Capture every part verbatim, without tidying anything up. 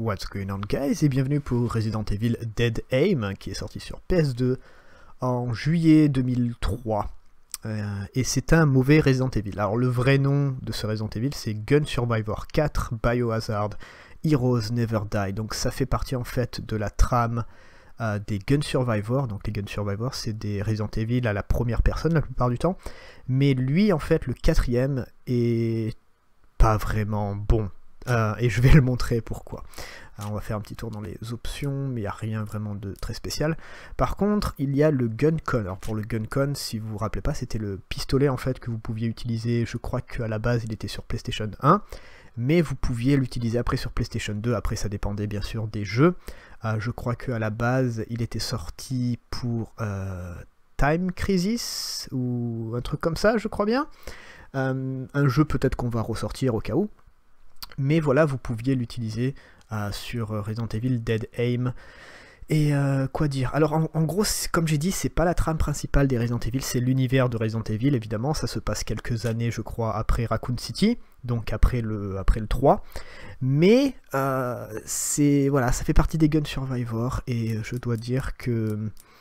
What's going on guys et bienvenue pour Resident Evil Dead Aim qui est sorti sur P S deux en juillet deux mille trois euh, et c'est un mauvais Resident Evil. Alors le vrai nom de ce Resident Evil c'est Gun Survivor quatre Biohazard Heroes Never Die, donc ça fait partie en fait de la trame euh, des Gun Survivor. Donc les Gun Survivor c'est des Resident Evil à la première personne la plupart du temps, mais lui en fait le quatrième est pas vraiment bon. Euh, et je vais le montrer pourquoi. Alors on va faire un petit tour dans les options, mais il n'y a rien vraiment de très spécial. Par contre, il y a le Gun-Con. Alors pour le Gun-Con, si vous vous rappelez pas, c'était le pistolet en fait que vous pouviez utiliser. Je crois qu'à la base, il était sur PlayStation un, mais vous pouviez l'utiliser après sur PlayStation deux. Après, ça dépendait bien sûr des jeux. Euh, je crois qu'à la base, il était sorti pour euh, Time Crisis ou un truc comme ça, je crois bien. Euh, un jeu peut-être qu'on va ressortir au cas où. Mais voilà, vous pouviez l'utiliser euh, sur Resident Evil Dead Aim. Et euh, quoi dire? Alors en, en gros, comme j'ai dit, c'est pas la trame principale des Resident Evil, c'est l'univers de Resident Evil, évidemment. Ça se passe quelques années, je crois, après Raccoon City, donc après le, après le trois. Mais euh, c'est voilà, ça fait partie des Gun Survivor, et je dois dire que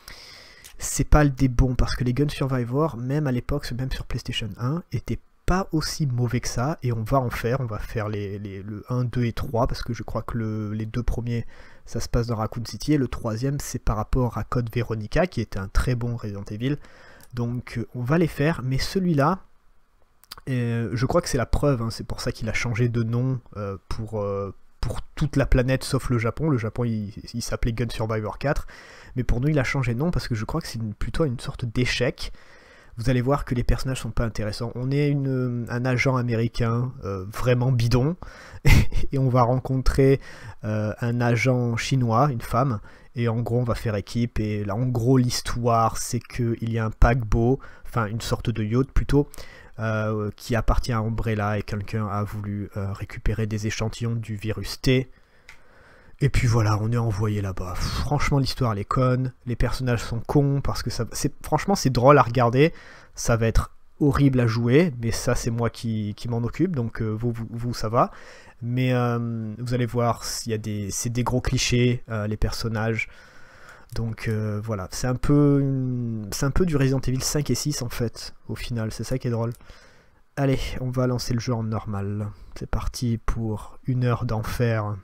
c'est pas le des bons, parce que les Gun Survivor, même à l'époque, même sur PlayStation un, étaient pas aussi mauvais que ça, et on va en faire, on va faire les, les, le un, deux et trois, parce que je crois que le, les deux premiers, ça se passe dans Raccoon City, et le troisième, c'est par rapport à Code Veronica, qui était un très bon Resident Evil, donc on va les faire, mais celui-là, euh, je crois que c'est la preuve, hein, c'est pour ça qu'il a changé de nom euh, pour, euh, pour toute la planète, sauf le Japon. Le Japon, il, il s'appelait Gun Survivor quatre, mais pour nous, il a changé de nom, parce que je crois que c'est une, plutôt une sorte d'échec. Vous allez voir que les personnages sont pas intéressants. On est une, un agent américain euh, vraiment bidon, et on va rencontrer euh, un agent chinois, une femme, et en gros on va faire équipe, et là en gros l'histoire c'est qu'il y a un paquebot, enfin une sorte de yacht plutôt, euh, qui appartient à Umbrella, et quelqu'un a voulu euh, récupérer des échantillons du virus T. Et puis voilà, on est envoyé là-bas. Franchement, l'histoire elle est conne, les personnages sont cons, parce que ça, c'est, franchement c'est drôle à regarder, ça va être horrible à jouer, mais ça c'est moi qui, qui m'en occupe, donc euh, vous, vous, vous ça va. Mais euh, vous allez voir, il y a des, c'est des gros clichés, euh, les personnages. Donc euh, voilà, c'est un peu c'est un peu du Resident Evil cinq et six en fait, au final, c'est ça qui est drôle. Allez, on va lancer le jeu en normal. C'est parti pour une heure d'enfer.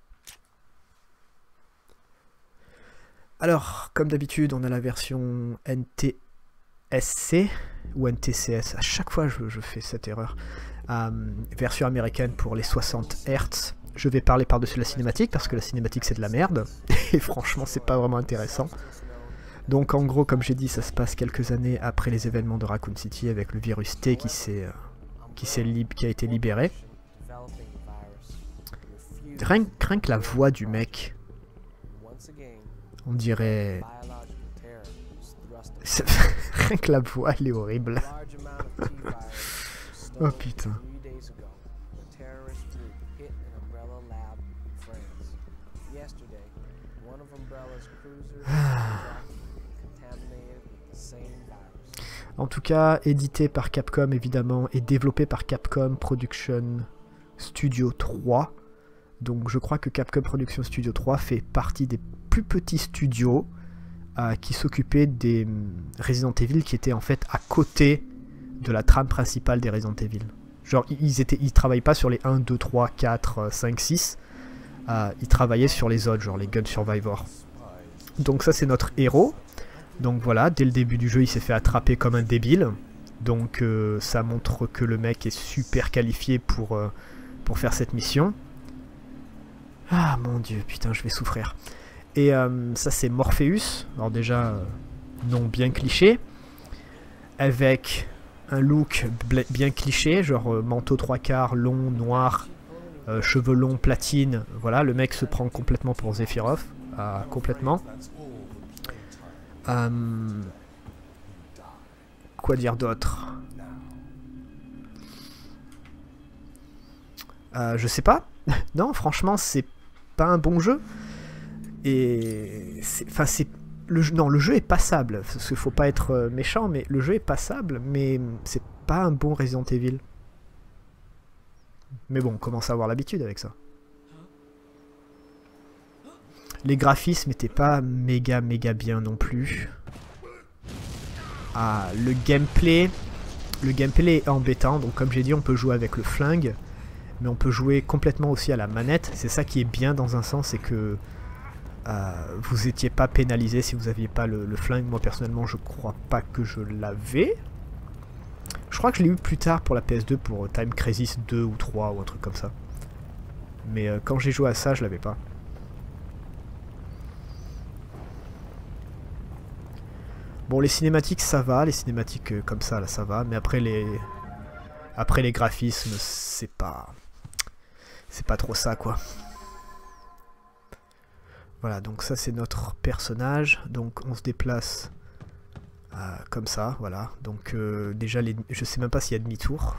Alors, comme d'habitude, on a la version N T S C ou N T C S. À chaque fois, je, je fais cette erreur. Euh, version américaine pour les soixante hertz. Je vais parler par-dessus la cinématique parce que la cinématique c'est de la merde. Et franchement, c'est pas vraiment intéressant. Donc, en gros, comme j'ai dit, ça se passe quelques années après les événements de Raccoon City avec le virus T qui s'est euh, qui s'est lib- qui a été libéré. Rien, rien que la voix du mec. On dirait... Rien que la voix, elle est horrible. Oh putain. En tout cas, édité par Capcom évidemment, et développé par Capcom Production Studio trois. Donc je crois que Capcom Production Studio trois fait partie des plus petits studios euh, qui s'occupaient des Resident Evil qui étaient en fait à côté de la trame principale des Resident Evil. Genre ils étaient, ils travaillaient pas sur les un, deux, trois, quatre, cinq, six, euh, ils travaillaient sur les autres, genre les Gun Survivor. Donc ça c'est notre héros. Donc voilà, dès le début du jeu il s'est fait attraper comme un débile. Donc euh, ça montre que le mec est super qualifié pour, euh, pour faire cette mission. Ah mon dieu, putain, je vais souffrir. Et euh, ça c'est Morpheus, alors déjà, euh, nom bien cliché, avec un look bien cliché, genre euh, manteau trois quarts, long, noir, euh, cheveux longs, platine, voilà, le mec se prend complètement pour Sephiroth, euh, complètement. Euh, quoi dire d'autre? euh, Je sais pas, non franchement c'est pas un bon jeu. Et enfin c'est le non le jeu est passable, parce qu'il faut pas être méchant, mais le jeu est passable, mais c'est pas un bon Resident Evil. Mais bon, on commence à avoir l'habitude avec ça. Les graphismes n'étaient pas méga méga bien non plus. Ah, le gameplay, le gameplay est embêtant. Donc comme j'ai dit, on peut jouer avec le flingue, mais on peut jouer complètement aussi à la manette. C'est ça qui est bien dans un sens, c'est que euh, vous n'étiez pas pénalisé si vous n'aviez pas le, le flingue. Moi personnellement, je crois pas que je l'avais. Je crois que je l'ai eu plus tard pour la P S deux, pour Time Crisis deux ou trois ou un truc comme ça. Mais euh, quand j'ai joué à ça, je l'avais pas. Bon, les cinématiques, ça va. Les cinématiques euh, comme ça, là, ça va. Mais après, les, après, les graphismes, c'est pas... C'est pas trop ça, quoi. Voilà, donc ça, c'est notre personnage. Donc, on se déplace euh, comme ça, voilà. Donc, euh, déjà, les... je sais même pas s'il y a demi-tour.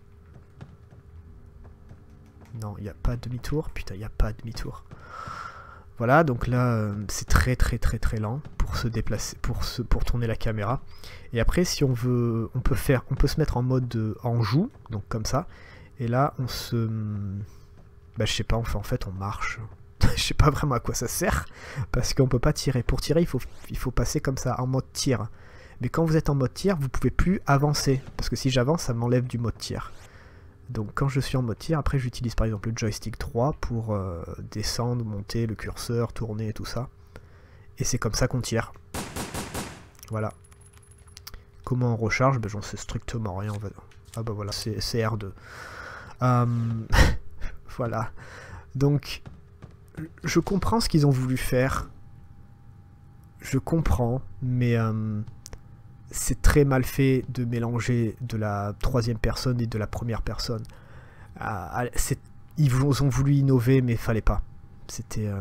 Non, il n'y a pas demi-tour. Putain, il n'y a pas demi-tour. Voilà, donc là, euh, c'est très très très très lent pour se déplacer, pour se, pour tourner la caméra. Et après, si on veut, on peut faire, on peut se mettre en mode euh, en joue, donc comme ça. Et là, on se, bah je sais pas, enfin en fait, on marche. Je sais pas vraiment à quoi ça sert, parce qu'on peut pas tirer. Pour tirer, il faut, il faut passer comme ça en mode tir. Mais quand vous êtes en mode tir, vous pouvez plus avancer, parce que si j'avance, ça m'enlève du mode tir. Donc quand je suis en mode tir, après j'utilise par exemple le joystick trois pour euh, descendre, monter le curseur, tourner et tout ça. Et c'est comme ça qu'on tire. Voilà. Comment on recharge? Ben, j'en sais strictement rien. On va... Ah bah voilà, c'est R deux. Euh... voilà. Donc, je comprends ce qu'ils ont voulu faire. Je comprends, mais... Euh... c'est très mal fait de mélanger de la troisième personne et de la première personne. Euh, ils ont voulu innover, mais il fallait pas. C'était... Euh...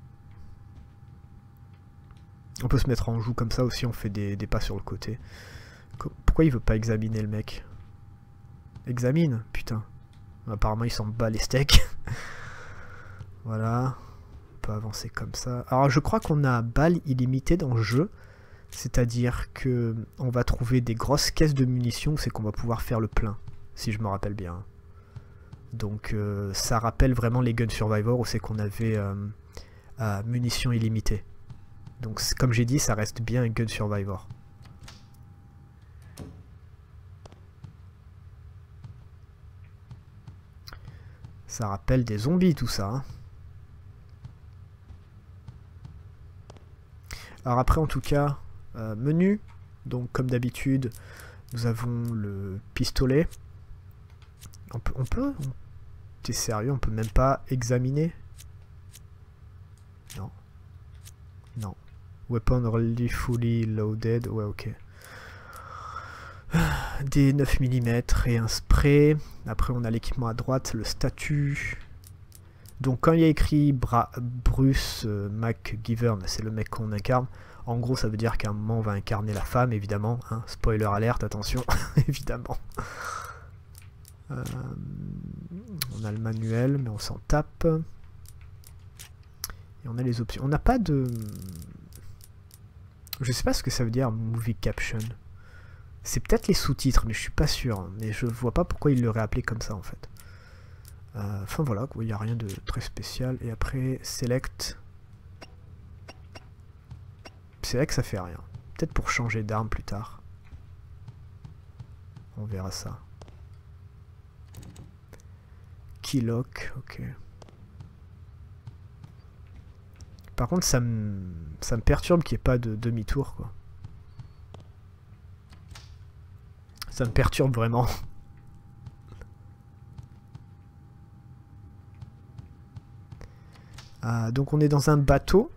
On peut se mettre en joue comme ça aussi, on fait des, des pas sur le côté. Pourquoi il veut pas examiner le mec? Examine, putain. Apparemment il s'en bat les steaks. Voilà. On peut avancer comme ça. Alors je crois qu'on a balle illimitée dans le jeu. C'est-à-dire que on va trouver des grosses caisses de munitions, c'est qu'on va pouvoir faire le plein, si je me rappelle bien. Donc euh, ça rappelle vraiment les Gun Survivor où c'est qu'on avait euh, euh, munitions illimitées. Donc comme j'ai dit, ça reste bien un Gun Survivor. Ça rappelle des zombies tout ça. Hein. Alors après en tout cas... Euh, menu, donc comme d'habitude nous avons le pistolet. On peut, on peut t'es sérieux, on peut même pas examiner? Non. Non. Weapon already fully loaded, ouais ok. Des neuf millimètres et un spray. Après on a l'équipement à droite, le statut. Donc quand il y a écrit Bra Bruce euh, McGivern, c'est le mec qu'on incarne. En gros, ça veut dire qu'à un moment, on va incarner la femme, évidemment. Hein. Spoiler alerte, attention, évidemment. Euh, on a le manuel, mais on s'en tape. Et on a les options. On n'a pas de... Je sais pas ce que ça veut dire, movie caption. C'est peut-être les sous-titres, mais je suis pas sûr. Mais je vois pas pourquoi il l'aurait appelé comme ça, en fait. Euh, enfin, voilà, il n'y a rien de très spécial. Et après, select... C'est vrai que ça fait rien. Peut-être pour changer d'arme plus tard. On verra ça. Keylock, ok. Par contre, ça me, ça me perturbe qu'il n'y ait pas de demi-tour, quoi. Ça me perturbe vraiment. Ah, donc on est dans un bateau.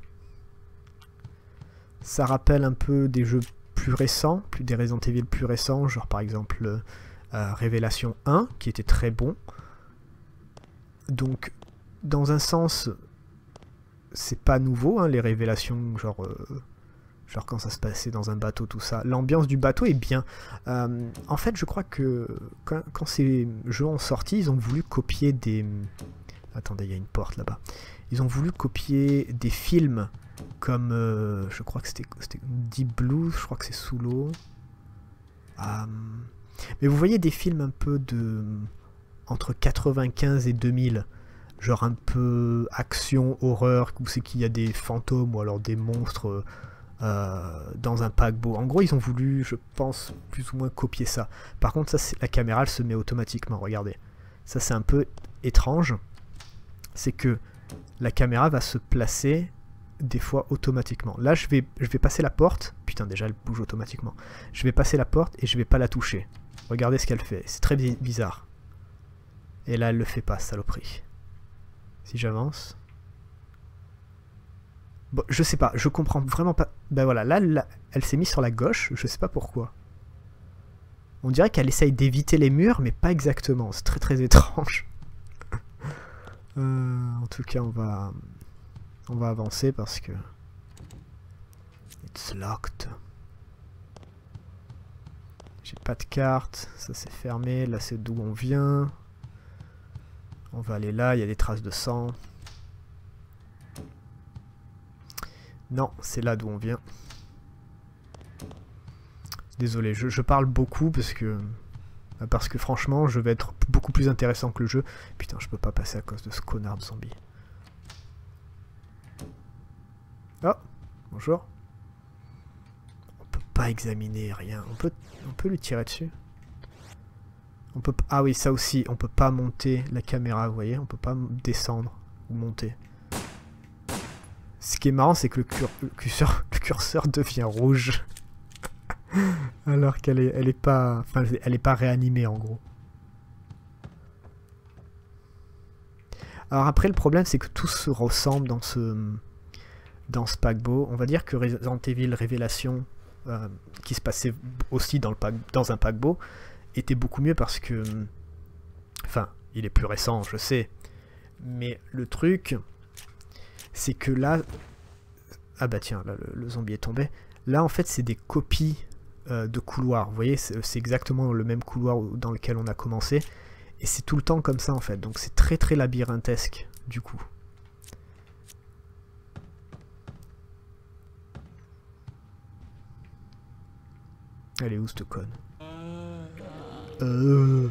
Ça rappelle un peu des jeux plus récents, plus des Resident Evil plus récents, genre par exemple euh, Révélation un, qui était très bon. Donc, dans un sens, c'est pas nouveau, hein, les révélations, genre, euh, genre quand ça se passait dans un bateau, tout ça. L'ambiance du bateau est bien. Euh, en fait, je crois que quand, quand ces jeux ont sorti, ils ont voulu copier des... Attendez, il y a une porte là-bas. Ils ont voulu copier des films comme, euh, je crois que c'était Deep Blue, je crois que c'est sous l'eau. Euh, mais vous voyez des films un peu de... entre quatre-vingt-quinze et deux mille, genre un peu action, horreur, où c'est qu'il y a des fantômes ou alors des monstres euh, dans un paquebot. En gros, ils ont voulu, je pense, plus ou moins copier ça. Par contre, ça, c'est la caméra, elle se met automatiquement, regardez. Ça, c'est un peu étrange. C'est que la caméra va se placer des fois automatiquement. Là, je vais, je vais passer la porte. Putain, déjà, elle bouge automatiquement. Je vais passer la porte et je vais pas la toucher. Regardez ce qu'elle fait. C'est très bizarre. Et là, elle le fait pas, saloperie. Si j'avance. Bon, je sais pas, je comprends vraiment pas. Ben voilà, là, là elle s'est mise sur la gauche, je sais pas pourquoi. On dirait qu'elle essaye d'éviter les murs, mais pas exactement. C'est très très étrange. euh, en tout cas, on va... On va avancer parce que... It's locked. J'ai pas de carte, ça c'est fermé, là c'est d'où on vient. On va aller là, il y a des traces de sang. Non, c'est là d'où on vient. Désolé, je, je parle beaucoup parce que... Parce que franchement, je vais être beaucoup plus intéressant que le jeu. Putain, je peux pas passer à cause de ce connard de zombie. Oh, bonjour. On peut pas examiner rien. On peut, on peut lui tirer dessus. On peut, ah oui, ça aussi, on peut pas monter la caméra, vous voyez, on peut pas descendre ou monter. Ce qui est marrant, c'est que le, cur le, curseur, le curseur devient rouge. Alors qu'elle est, elle est pas, enfin, elle est pas réanimée en gros. Alors après, le problème, c'est que tout se ressemble dans ce, dans ce paquebot. On va dire que Resident Evil Révélation, euh, qui se passait aussi dans, le paque, dans un paquebot, était beaucoup mieux parce que... Enfin, il est plus récent, je sais. Mais le truc, c'est que là... Ah bah tiens, là, le, le zombie est tombé. Là, en fait, c'est des copies euh, de couloirs. Vous voyez, c'est exactement le même couloir dans lequel on a commencé. Et c'est tout le temps comme ça, en fait. Donc c'est très très labyrinthesque, du coup. Elle est où, cette conne ? Euh...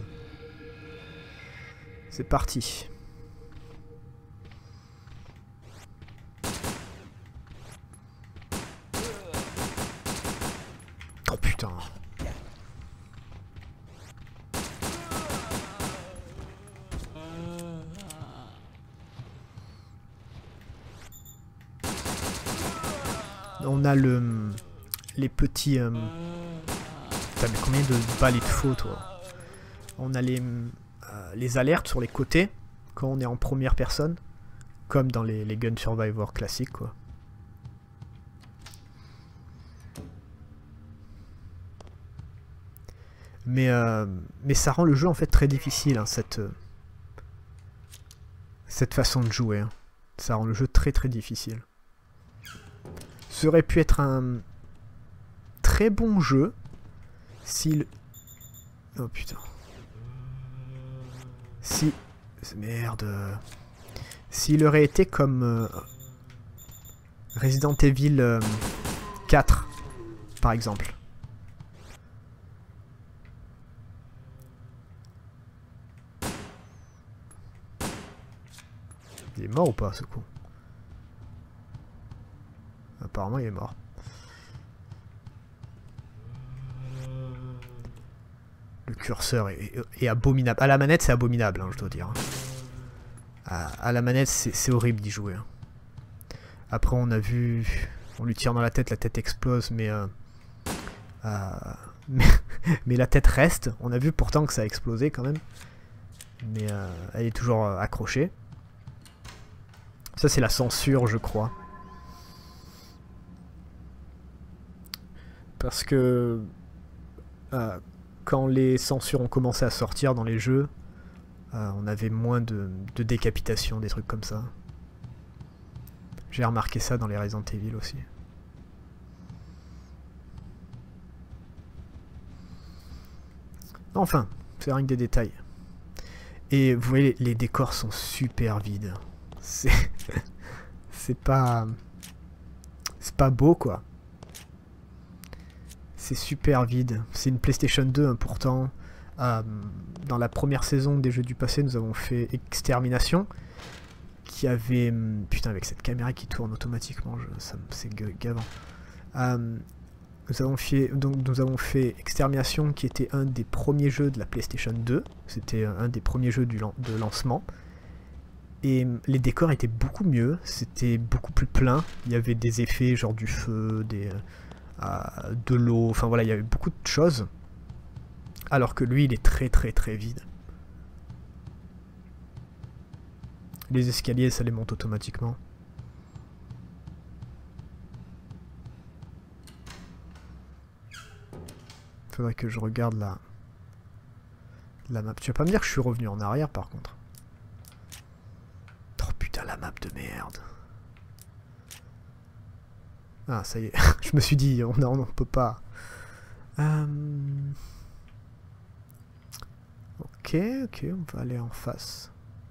C'est parti. Oh putain. On a le... les petits... Euh... Putain, mais combien de balles il te faut, toi ? On a les, euh, les alertes sur les côtés, quand on est en première personne, comme dans les, les Gun Survivor classiques, quoi. Mais, euh, mais ça rend le jeu, en fait, très difficile, hein, cette, euh, cette façon de jouer. Hein. Ça rend le jeu très très difficile. Ça aurait pu être un très bon jeu, s'il... Oh putain... Si... Merde... S'il aurait été comme... Euh, Resident Evil euh, quatre, par exemple. Il est mort ou pas, ce coup? Apparemment, il est mort. Le curseur est, est, est abominable. À la manette, c'est abominable, hein, je dois dire. À, à la manette, c'est horrible d'y jouer. Hein. Après, on a vu... On lui tire dans la tête, la tête explose, mais... Euh, euh, mais, mais la tête reste. On a vu pourtant que ça a explosé, quand même. Mais euh, elle est toujours euh, accrochée. Ça, c'est la censure, je crois. Parce que... Euh, quand les censures ont commencé à sortir dans les jeux, euh, on avait moins de, de décapitation, des trucs comme ça. J'ai remarqué ça dans les Resident Evil aussi. Enfin, c'est rien que des détails. Et vous voyez, les, les décors sont super vides. C'est... c'est pas... C'est pas beau, quoi. C'est super vide. C'est une PlayStation deux, hein, pourtant. Euh, dans la première saison des jeux du passé, nous avons fait Extermination, qui avait... Putain, avec cette caméra qui tourne automatiquement, je, ça c'est gavant. Euh, nous, avons fait, donc, nous avons fait Extermination, qui était un des premiers jeux de la PlayStation deux. C'était un des premiers jeux du lan de lancement. Et les décors étaient beaucoup mieux, c'était beaucoup plus plein. Il y avait des effets, genre du feu, des, euh, de l'eau, enfin voilà, il y avait beaucoup de choses. Alors que lui, il est très très très vide. Les escaliers, ça les monte automatiquement. Faudrait que je regarde la, la map. Tu vas pas me dire que je suis revenu en arrière par contre. Oh putain, la map de merde. Ah, ça y est. Je me suis dit, on ne peut pas. Euh... Ok, ok, on va aller en face.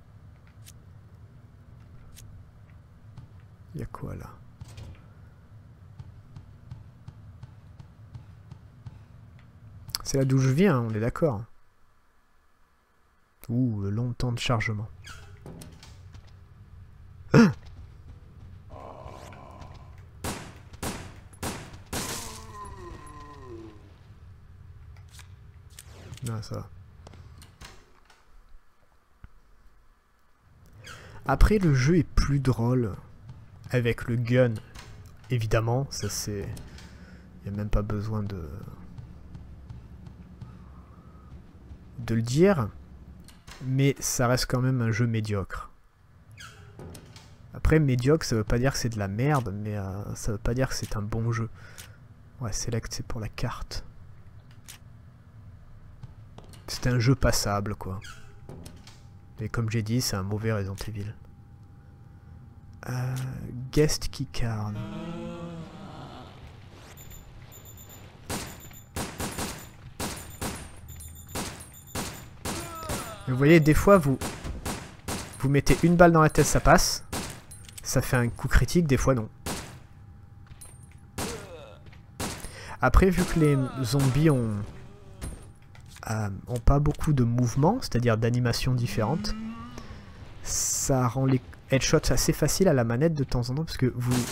Il y a quoi là? C'est là d'où je viens, on est d'accord. Ouh, long temps de chargement. Ah, non, ça va. Après, le jeu est plus drôle avec le gun. Évidemment, ça c'est... Il n'y a même pas besoin de... de le dire. Mais ça reste quand même un jeu médiocre. Après, médiocre, ça veut pas dire que c'est de la merde, mais euh, ça veut pas dire que c'est un bon jeu. Ouais, select, c'est pour la carte. C'est un jeu passable, quoi. Et comme j'ai dit, c'est un mauvais Resident Evil. Euh, guest keycard. Vous voyez, des fois, vous, vous mettez une balle dans la tête, ça passe. Ça fait un coup critique, des fois non. Après, vu que les zombies ont, euh, ont pas beaucoup de mouvements, c'est-à-dire d'animations différentes, ça rend les headshots assez faciles à la manette de temps en temps, parce que vous...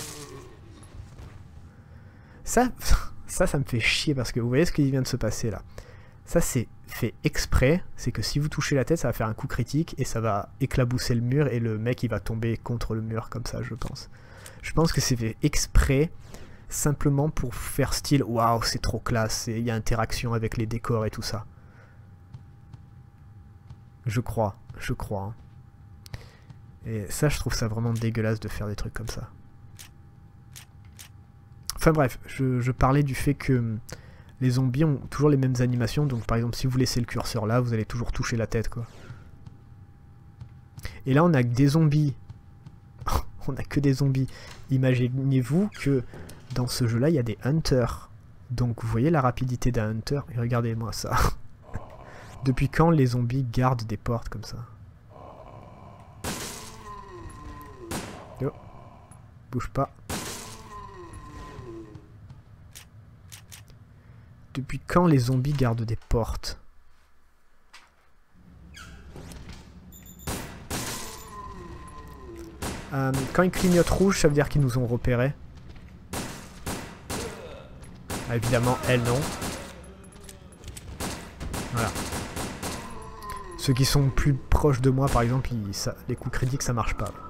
Ça, ça, ça me fait chier, parce que vous voyez ce qui vient de se passer là. Ça, c'est fait exprès, c'est que si vous touchez la tête, ça va faire un coup critique, et ça va éclabousser le mur, et le mec, il va tomber contre le mur, comme ça, je pense. Je pense que c'est fait exprès, simplement pour faire style, waouh, c'est trop classe, il y a interaction avec les décors et tout ça. Je crois, je crois. Hein. Et ça, je trouve ça vraiment dégueulasse de faire des trucs comme ça. Enfin bref, je, je parlais du fait que les zombies ont toujours les mêmes animations, donc par exemple, si vous laissez le curseur là, vous allez toujours toucher la tête, quoi. Et là, on a que des zombies. On a que des zombies. Imaginez-vous que dans ce jeu-là, il y a des hunters. Donc vous voyez la rapidité d'un hunter, et regardez-moi ça. Depuis quand les zombies gardent des portes comme ça? Yo. Bouge pas. Depuis quand les zombies gardent des portes? euh, Quand ils clignotent rouge, ça veut dire qu'ils nous ont repérés. Ah, évidemment, elles non. Voilà. Ceux qui sont plus proches de moi, par exemple, ils, ça, les coups critiques, ça marche pas.